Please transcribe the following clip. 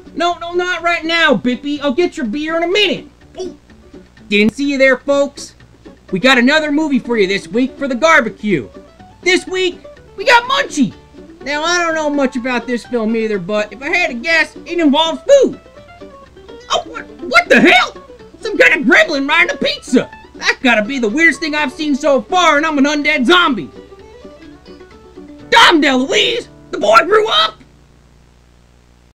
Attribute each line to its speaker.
Speaker 1: No, not right now, Bippy. I'll get your beer in a minute. Oh, didn't see you there, folks. We got another movie for you this week for the GARB-BQ. This week, we got Munchie. Now, I don't know much about this film either, but if I had to guess, it involves food. Oh, what the hell? Some kind of gremlin riding a pizza. That gotta be the weirdest thing I've seen so far, and I'm an undead zombie. Dom DeLuise, the boy grew up.